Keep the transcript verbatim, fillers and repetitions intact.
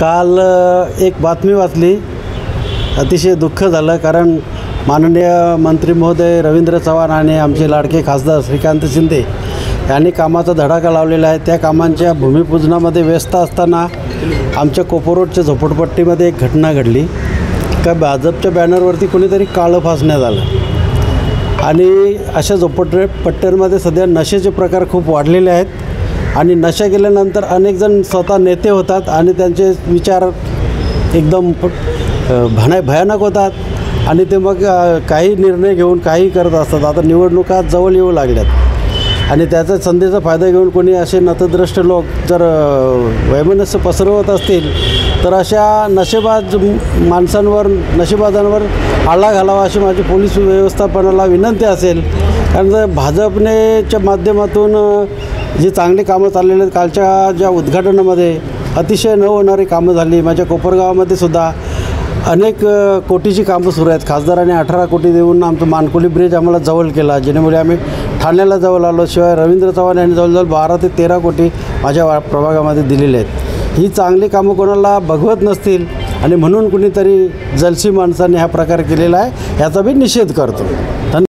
काल एक बातमी वाचली, अतिशय दुःख झालं. कारण माननीय मंत्री महोदय रवींद्र चव्हाण आणि आमचे लाडके खासदार श्रीकांत शिंदे यांनी कामाचा धडाका लावलेला आहे. त्या कामांच्या भूमिपूजनामध्ये व्यस्त असताना आमच्या कोपरोडच्या झोपडपट्टीमध्ये एक घटना घडली का भाजपच्या बॅनरवरती कोणीतरी काळं फासण्यात आलं. आणि अशा झोपड पट्ट्यांमध्ये सध्या नशेचे प्रकार खूप वाढलेले आहेत आणि नशा केल्यानंतर अनेक जण स्वतः नेते होतात आणि त्यांचे विचार एकदम भना भयानक होतात आणि ते मग काही निर्णय घेऊन काही करत असतात. आता निवडणुका जवळ येऊ लागल्यात आणि त्याचा संधीचा फायदा घेऊन कोणी असे नतद्रष्ट लोक जर वैमनस्य पसरवत असतील तर अशा नशेबाज माणसांवर नशेबाजांवर आळा घालावा अशी माझी पोलीस व्यवस्थापनाला विनंती असेल. कारण भाजपनेच्या माध्यमातून जी चांगली कामं चाललेली आहेत, कालच्या ज्या उद्घाटनामध्ये अतिशय न होणारी कामं झाली. माझ्या कोपरगावामध्ये सुद्धा अनेक कोटीची कामं सुरू आहेत. खासदाराने अठरा कोटी देऊन आमचं मानकोली ब्रिज आम्हाला जवळ केला, जेणेमुळे आम्ही ठाण्याला जवळ आलो. शिवाय रवींद्र चव्हाण यांनी जवळजवळ बारा ते तेरा कोटी माझ्या प्रभागामध्ये दिलेले आहेत. ही चांगली कामं कोणाला बघवत नसतील आणि म्हणून कुणीतरी जलसी माणसांनी हा प्रकार केलेला आहे, याचा मी निषेध करतो. धन्यवाद.